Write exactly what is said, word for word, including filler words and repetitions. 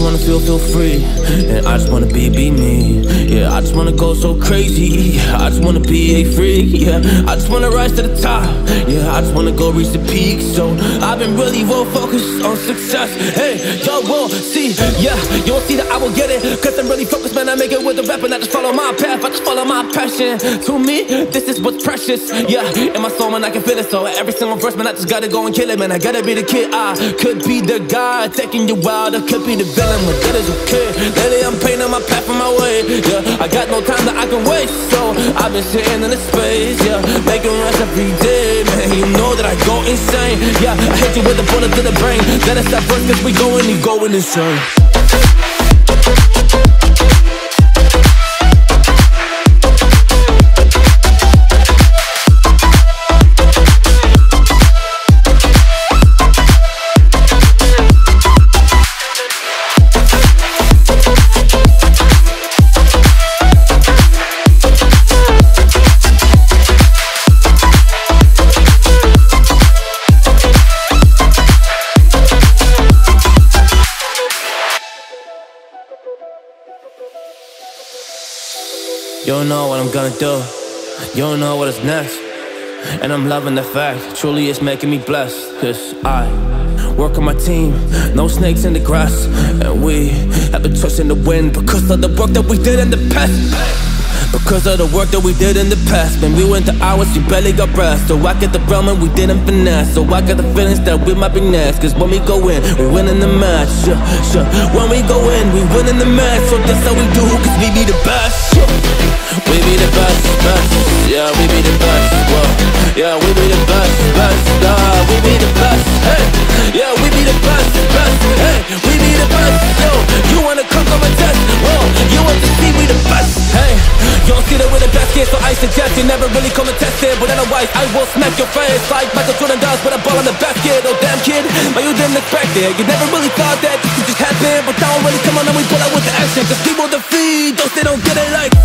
wanna feel, feel free, and I just wanna be, be me. Yeah, I just wanna go so crazy. Yeah, I just wanna be a freak. Yeah, I just wanna rise to the top. Yeah, I just wanna go reach the peak. So I've been really well focused on success. Hey, y'all will see. Yeah, you won't see that I will get it, cause I'm really focused, man. I make it with the rap and I just follow my path. I just follow my passion. To me, this is what's precious. Yeah, in my soul, man, I can feel it. So every single verse, man, I just gotta go and kill it, man. I gotta be the kid. I could be the guy taking you wild. I could be the villain, but that is okay. Lately I'm painting my path on my way. Yeah, I got no time that I can waste, so I've been sitting in the space. Yeah, making rest every day, man. You know that I go insane. Yeah, I hit you with a bullet to the brain. Let us stop first, cause we going, you going insane. You don't know what I'm gonna do. You don't know what is next. And I'm loving the fact, truly it's making me blessed. Cause I work on my team, no snakes in the grass. And we have been trust in the wind because of the work that we did in the past. Because of the work that we did in the past. When we went to hours, we barely got rest. So I get the realm and we didn't finesse. So I got the feelings that we might be next. Cause when we go in, we win in the match. Sure, sure. When we go in, we win in the match. So that's how we do, cause we be the best. Sure. We be the best, best. Yeah, we be the best. Whoa. Yeah, we be the best, best. Nah, we be the best. Hey, yeah, we be the best, best. Hey, we be the best. Yo, you wanna come on my test? Whoa, you want to see we the best? Hey, you don't see that we're the best kids, so I suggest you never really come and test it. But otherwise, I will smack your face like Michael Jordan does with a ball on the basket. Oh damn kid, but you didn't expect it. You never really thought that this could just happen. But now I'm really come on and we pull out with the action. Cause people defeat those they don't get it like.